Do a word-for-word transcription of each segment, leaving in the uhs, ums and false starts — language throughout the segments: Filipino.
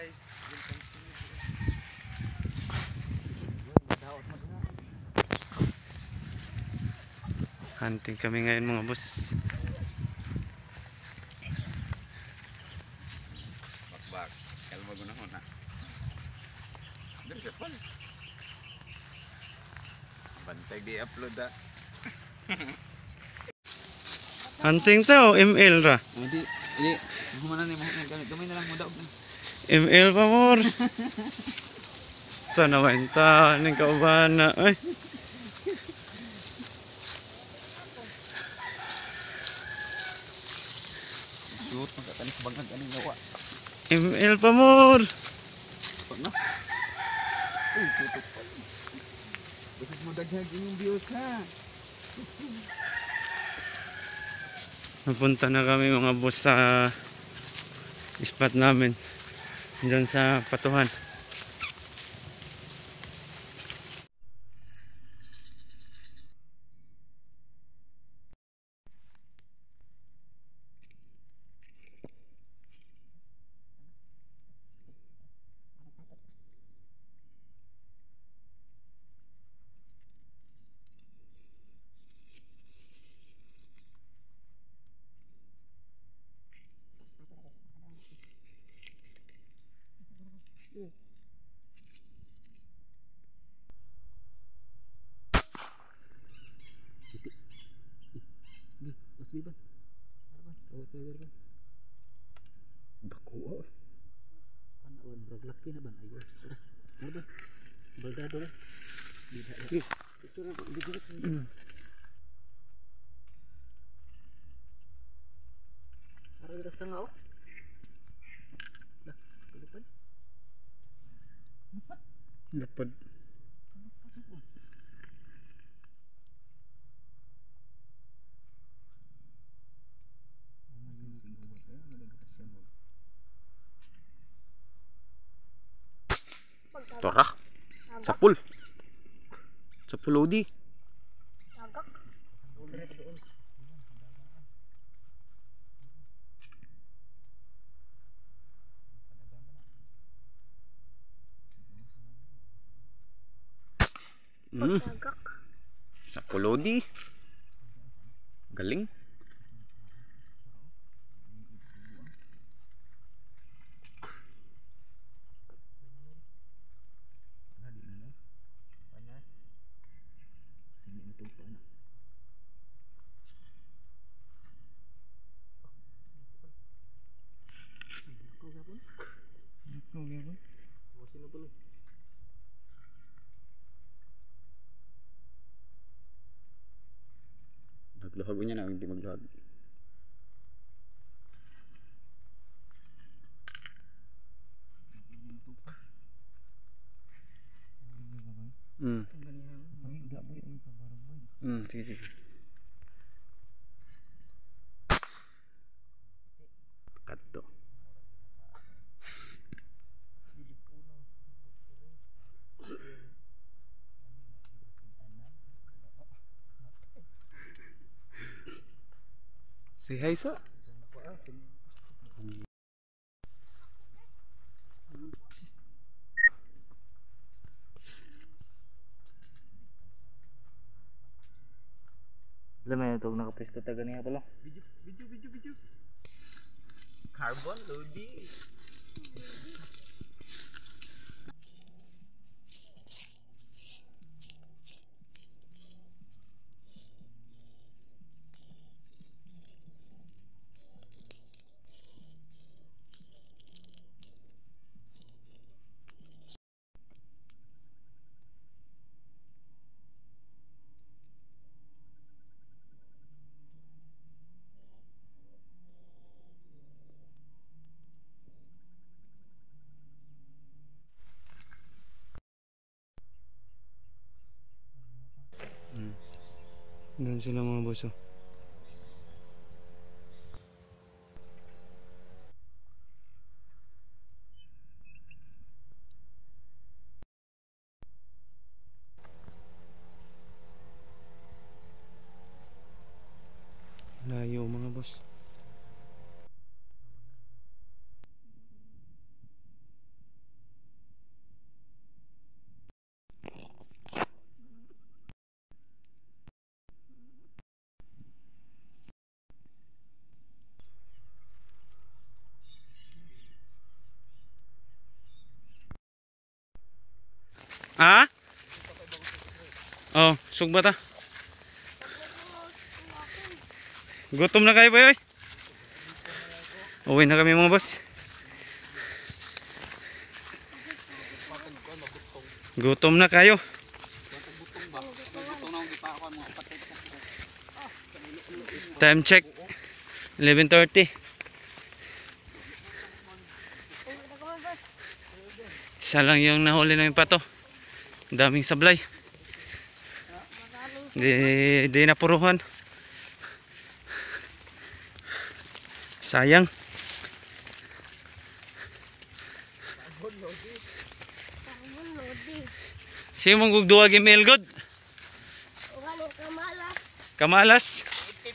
guys, welcome to hunting kami ngayon mga boss. Bakbak, kalma ko na muna. Dari kapal. Bantay di upload ah. Hunting to, M L ra. Hindi, hindi. Humana ni mo gamit gamay na lang mo daw. M L pa more. Sana wenta ning kaubana ay. Shoot magkakalis bangag ani gawa. M L pa more. Pag na. Uy, tutok pa. Bakit mo daghag yung views ha? Napunta na kami mga boss sa spot namin dyan sa Patuhan. Bako. Panawan brag laki na ban ayo. Ano ba? Baldado eh. Tidak. Ito na bigot. Para dira sa ngao. Dah, kelupan. Dapat Torak. Sapul. Sapul odi. Tagak. Hmm. Tagak. Sapul odi. Galing. Magluhag niya na, hindi magluhag. Hmm. Hmm, sige sige. Kato. say hi sa. Alam mo yun, itong nakapresto taga niya pala. Video, video, video, video. Carbon loading. Doon sila mga boss oh. Layo mga boss. Oh, sugba ta. Gutom na kayo boy. Uwi na kami mga boss. Gutom na kayo. Time check eleven thirty. Isa lang yung nahuli namin pato. Daming sablay. Di, di napuruhan. Sayang. Siya mong gugduwag yung mail god. Kamalas.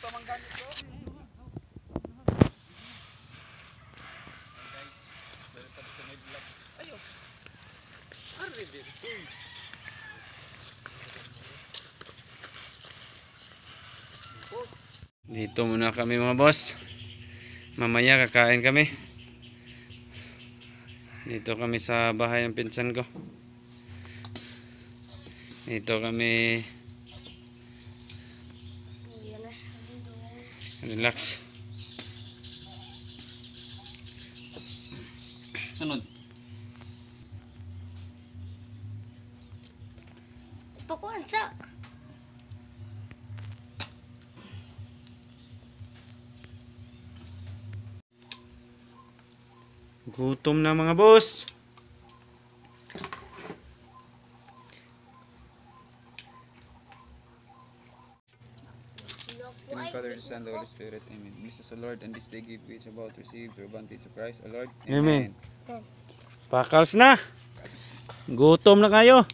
Dito muna kami mga boss. Mamaya kakain kami. Dito kami sa bahay ng pinsan ko. Dito kami relax. Sunod. Pakuan sa. Gutom na mga boss. In the Father, the Son, the Holy Spirit. Amen. Bless us, O Lord, and this day give which about to receive the advantage of Christ, O Lord. Amen. Pakals na. Gutom na kayo.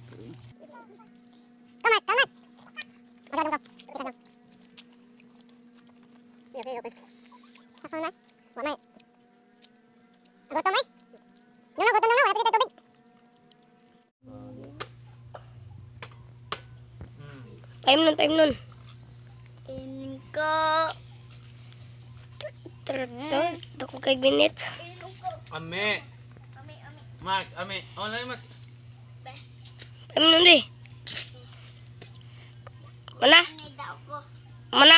Time nun, time nun. Ini ka... Ternyata, dako kay minutes. Ame. Max, ame. Online Max. Time nun di. Mana? Mana?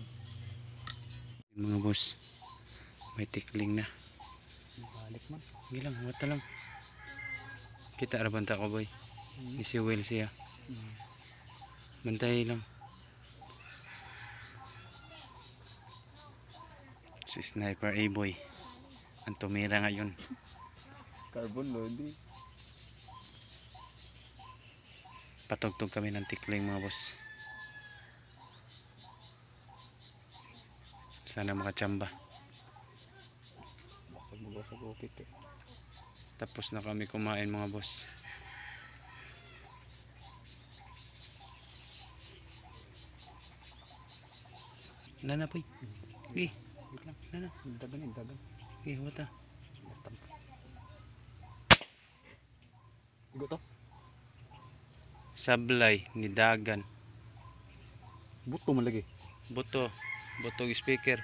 Mga boss. May tikling na. Balik man. Gilang, wata lang. Kita arabanta ko boy. Ni si Will siya. Bantay lang. Si Sniper A-Boy. Ang tumira ngayon. Carbon loading. Patugtog kami ng tikling mga boss. Sana makachamba. Basag mo basag upit eh. Tapos na kami kumain mga boss. Nana poy. Gi. Nana. Dagan eh, dagan. Gi, wata. Igo to. Sablay ni dagan. Buto man lagi. Buto. Butog speaker.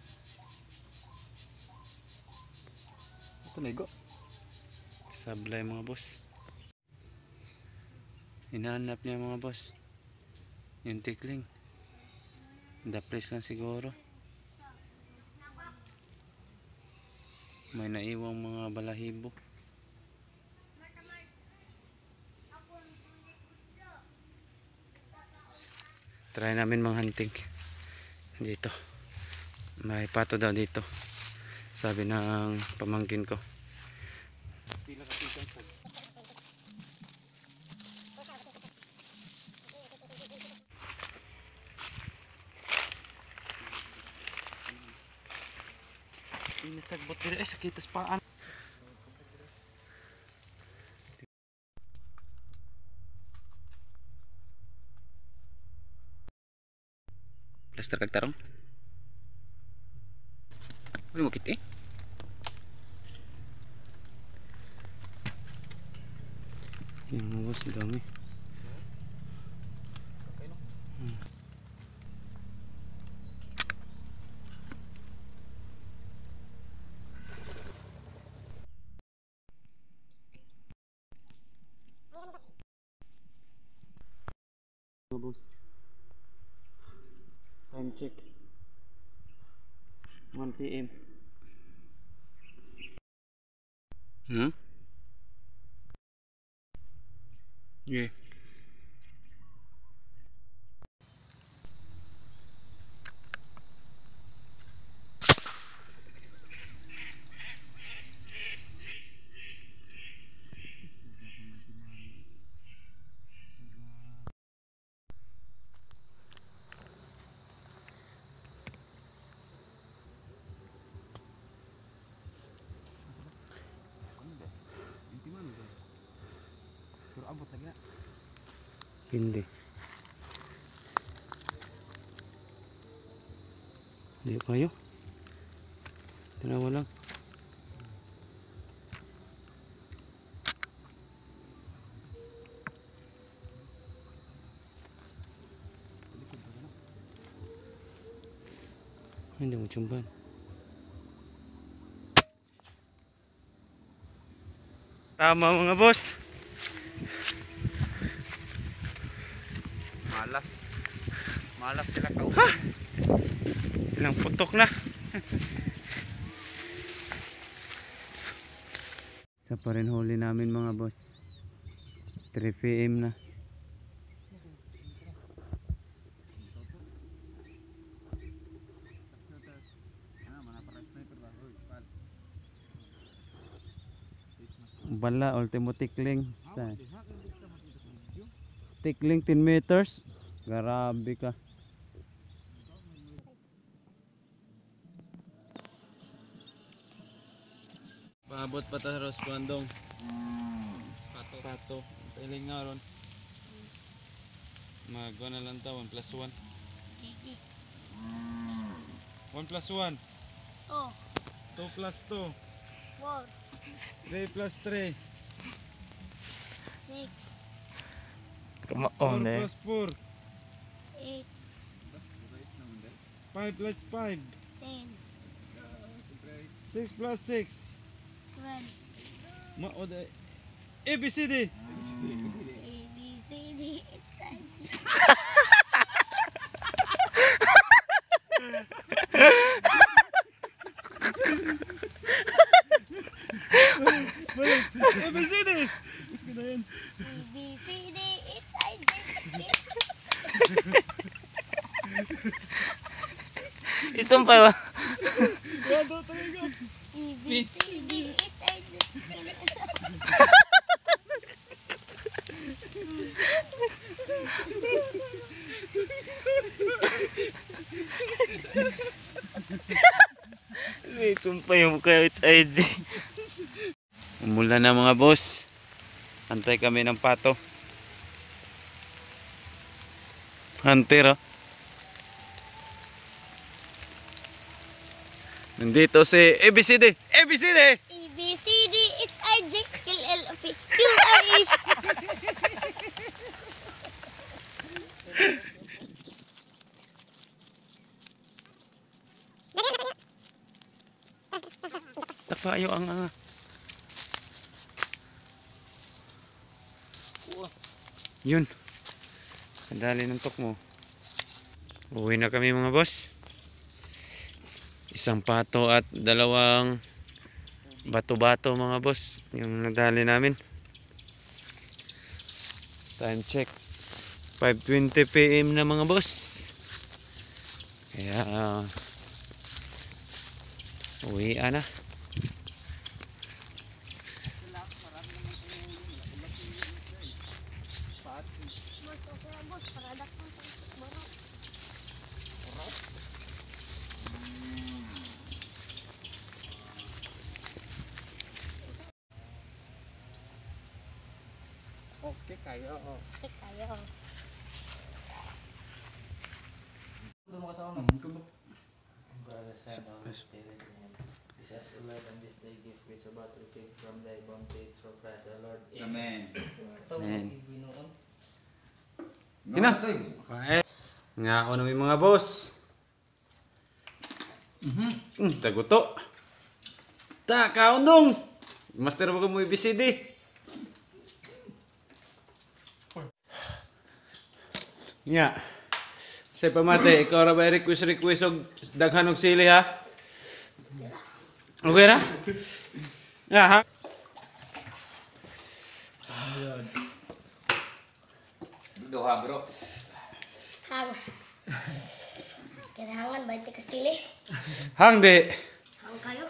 Ito na igo. Sablay mga boss. Hinahanap niya mga boss. Yung tikling. Dapres lang siguro. May naiwang mga balahibo. Try namin manghunting dito. May pato daw dito. Sabi ng pamangkin ko. Sagbot diri eh sakit sa paan. Plaster kag tarong. Ano mo kit eh? Yung mga boss dami. Hmm. boss. Time check. one p m Hmm? Yeah. Pero abot sa gina. Hindi. Hindi kayo. Tinawa lang. Hindi mo tsamban. Tama mga boss. Malas. Malas sila ka. Ilang putok na. Sa pa rin huli namin mga boss. three p m na. Bala, ultimo tikling. Sa tikling ten meters. Grabe ka. Paabot pa ta Ros Kuandong. Pato. Pato. Tiling nga ron. Magwa na lang ta, one plus one. one plus one. Oh, two plus two. four, three plus three. six, Come four on, eh. plus four. eight, five plus five. ten, six plus six. twelve, Ma o da A B C D. A, B, C, D, X, Y, Z. A B C D. Gusto na yan. A, B, C, D, X, Y, Z. Isumpay ba? Yan daw talaga. A, B, C, D, X, Y, Z. Isumpay yung mukha H I G. Umulan na mga boss. Antay kami ng pato. Hunter oh. Nandito si A B C D. A B C D. A, B, C, D, X, Y, Z, L, L, P, Q, R, S. Takayo ang anga. Yun. Kadali ng tok mo. Uwi na kami mga boss. Isang pato at dalawang bato-bato mga boss. Yung nadali namin. Time check. five twenty p m na mga boss. Kaya uwi na. Okay kayo. Oh. Okay, tayo. Doon mo kasama. Brothers and our Spirit, amen. This is the Lord and this day gift which are about to receive from thy bounty through Christ our Lord. Amen. Ito mo Amen. ibinoon. Tina. Nga ako namin mga boss. Mhm. Mm, taguto. Ta kaundong. Master mo mo A B C D. Nya. Say pamate, ikaw ra ba request request og daghan og sili ha? Okay ra? Ya ha. Doha bro. Hang. Kailangan ba ito kasili? Hang de. Hang kayo.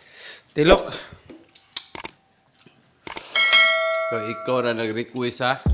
Tilok. So ikaw ra nag-request ha?